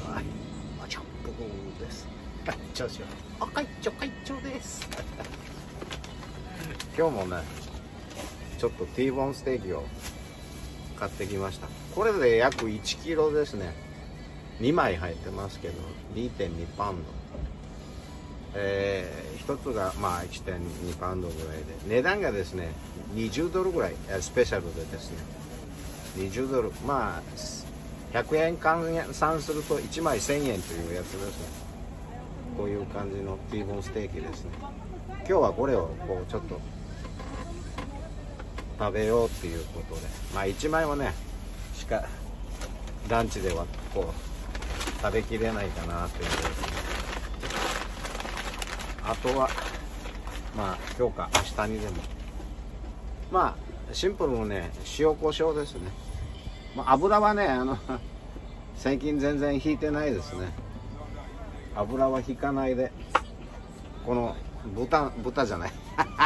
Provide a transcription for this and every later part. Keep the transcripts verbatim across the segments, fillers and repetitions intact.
はい、あちゃんぽこです。調子は赤いちょ会長です。今日もねちょっと T ボーンステーキを買ってきました。これで約いちキロですね。にまい入ってますけど にてんにパウンド、えー、ひとつがまあ いってんにパウンドぐらいで、値段がですねにじゅうドルぐらい、スペシャルでですねにじゅうドル、まあひゃくえん換算するといちまいせんえんというやつですね。こういう感じの T ボーンステーキですね。今日はこれをこうちょっと食べようっていうことで、まあいちまいはねしかランチではこう食べきれないかなっていうですね。あとはまあ今日か明日にでも、まあシンプルのね塩コショウですね。まあ、油はねあの最近全然引いてないですね。油は引かないで、この豚豚じゃない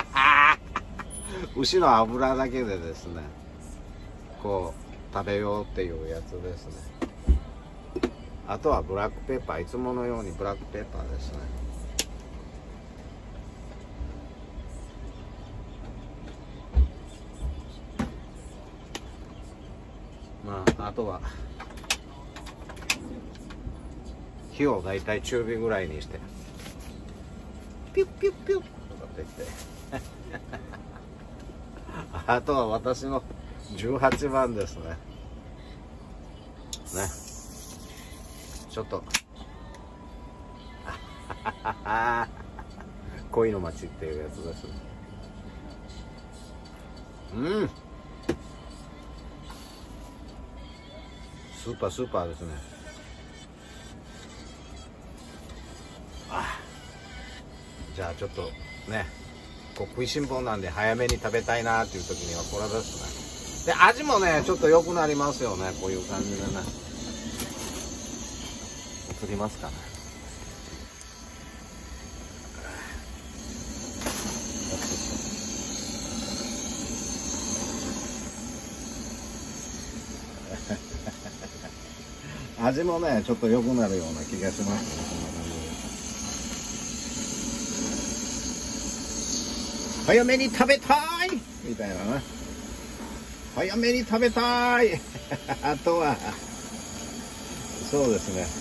牛の油だけでですねこう食べようっていうやつですね。あとはブラックペッパー、いつものようにブラックペッパーですね。まああとは火をだいたい中火ぐらいにしてピュッピュッピュッとかって言ってあとは私のじゅうはちばんですね。ね、ちょっと恋の街っていうやつですね。うん、スーパースーパーですね。あ、じゃあちょっとねこう食いしん坊なんで早めに食べたいなっていう時にはこれですね。で味もねちょっと良くなりますよね。こういう感じでね。映りますかね。味もねちょっと良くなるような気がしますね。こんな感じで早めに食べたいみたいなね。早めに食べたいあとはそうですね、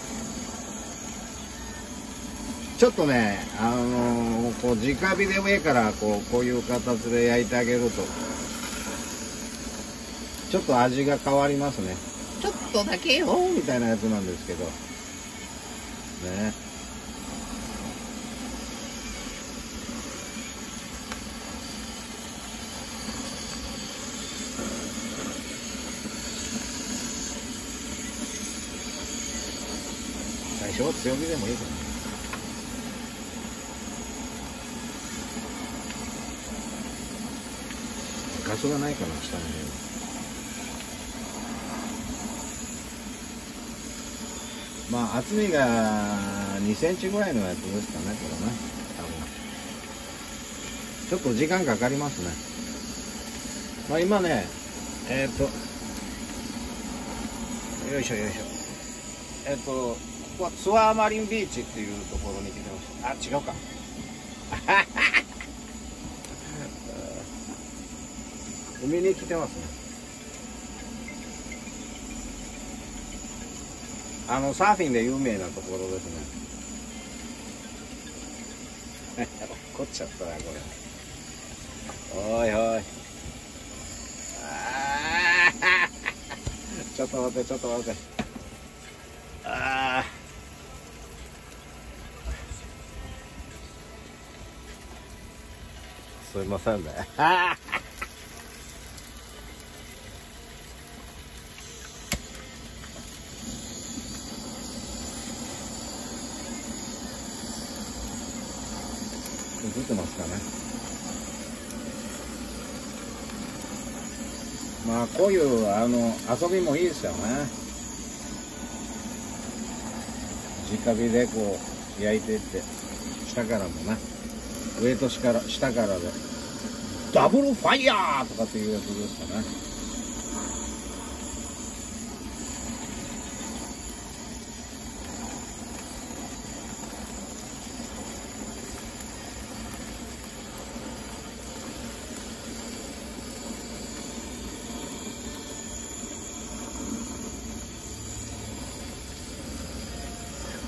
ちょっとねあのー、こう直火で上からこうこういう形で焼いてあげるとちょっと味が変わりますね。ちょっとだけよみたいなやつなんですけどね。最初は強火でもいいけどね。ガスがないかな下の辺。まあ厚みがにセンチぐらいのやつですかね、これね。多分ちょっと時間かかりますね。まあ今ねえっとよいしょよいしょえっとここはツアーマリンビーチっていうところに来てます。あ、違うか海に来てますね。あのサーフィンで有名なところですね怒っちゃったなこれ。おいおいあちょっと待ってちょっと待って。あすいませんね映ってますかね。まあこういうあの遊びもいいですよね。直火でこう焼いていって下からもね上と下から下からでダブルファイヤーとかっていうやつですかね。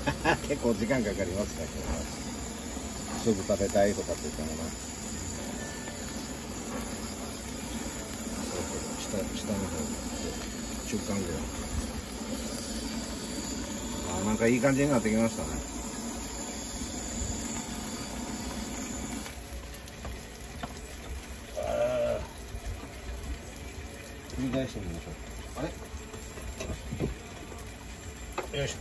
結構時間かかりますね。すぐ食べたいとかって言ったのが。下、下の方、中間ぐらい。あ、なんかいい感じになってきましたね。あ、繰り返してみましょう。あれ、よいしょ。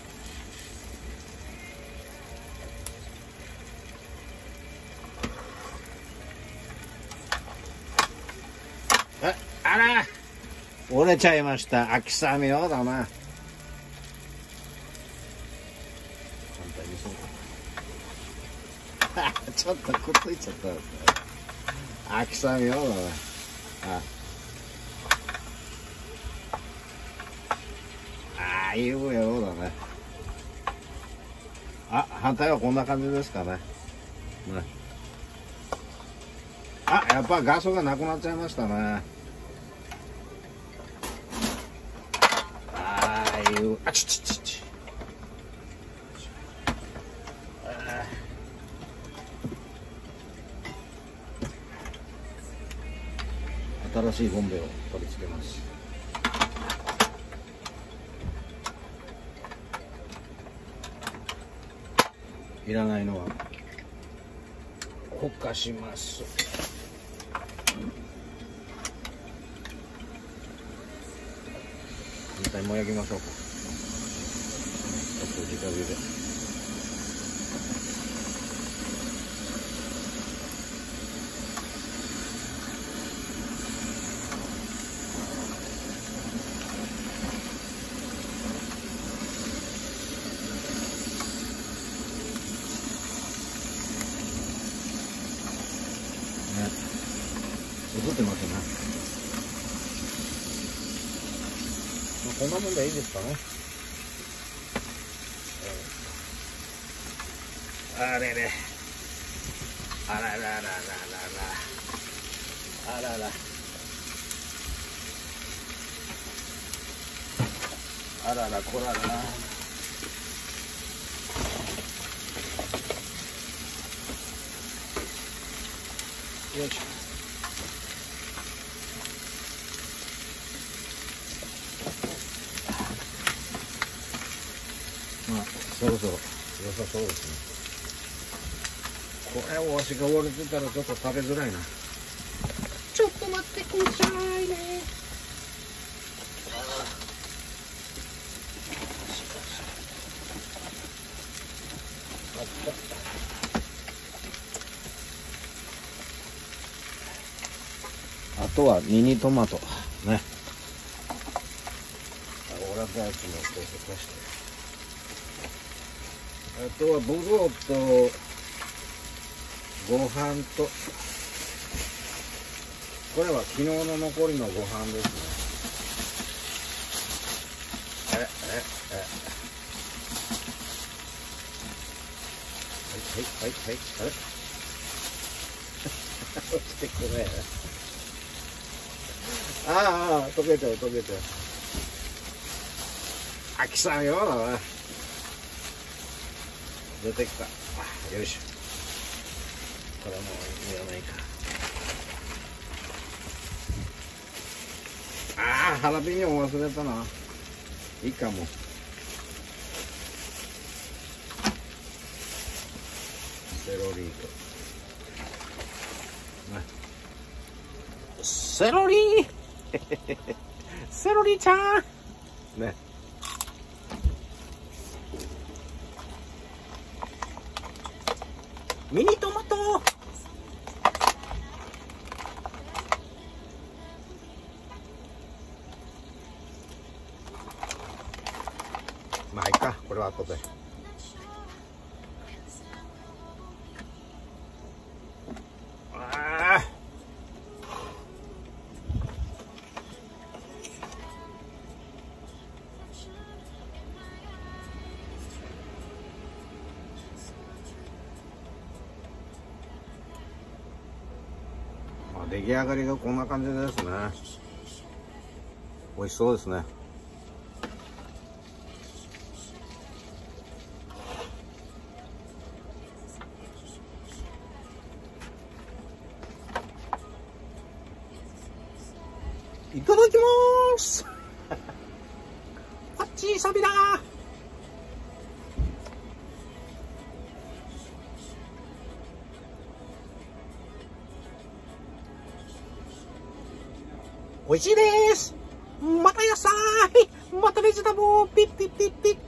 あら、折れちゃいました。秋雨ようだな。反対にそうか。ちょっとくっついちゃったですね。秋雨ようだな。ああ、いうようだね。あ、反対はこんな感じですかね。ね、あ、やっぱガソがなくなっちゃいましたね。あちちちち。新しいボンベを取り付けます。いらないのはほかします。反対も焼きましょうか。直火で。ね、映ってますね。まあ、こんなもんでいいですかね。あれれ、あららららららら、あらら、あららこらら、よいしょ。まあそろそろ良さそうですね。これをわしが折れてたらちょっと食べづらいな。ちょっと待ってくださいね。あとはミニトマトね。オラダイスもこうしてこして。あとはブドウとご飯と、これは昨日の残りのご飯ですね。えええはいはいはいはい、あれ落ちてくれ。ああ、溶けちゃう溶けちゃう。秋さんよだな。出てきた。よいしょ。これもいらないか。ああ、ハラペーニョ忘れたな。いいかも。セロリと。セロリーセロリちゃんね。ミニトマト。まあいいか、これは後で。ああ、まあ出来上がりがこんな感じですね。美味しそうですね。 いただきますこっちサビだ。美味しいです。また野菜、またベジタブル、ピッピッピッピッ。